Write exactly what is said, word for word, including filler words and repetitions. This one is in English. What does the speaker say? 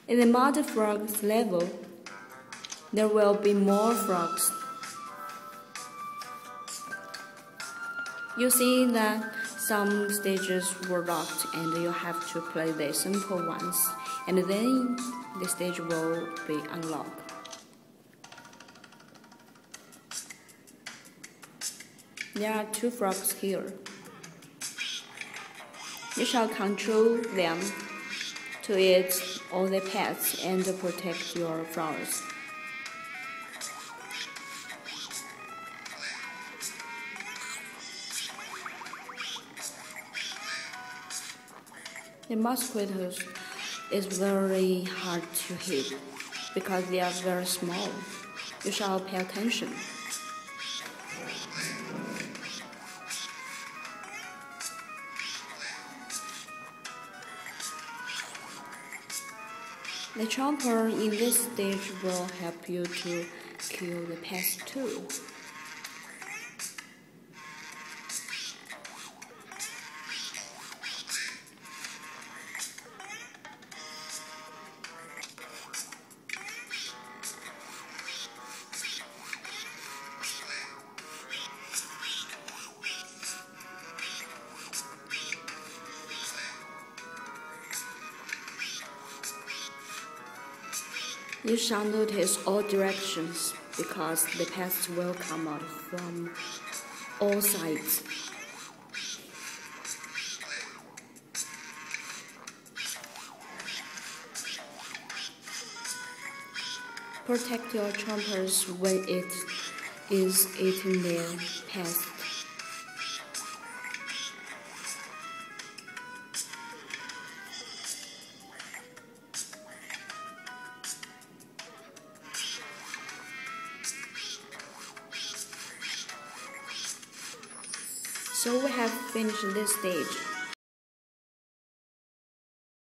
In the mud frogs level, there will be more frogs. You see that some stages were locked and you have to play the simple ones, and then the stage will be unlocked. There are two frogs here. You shall control them to eat all the pests and protect your flowers. The mosquitoes is very hard to hit because they are very small. You shall pay attention. The chomper in this stage will help you to kill the pests too. You shall notice all directions because the pests will come out from all sides. Protect your chompers when it is eating their pests. So we have finished this stage.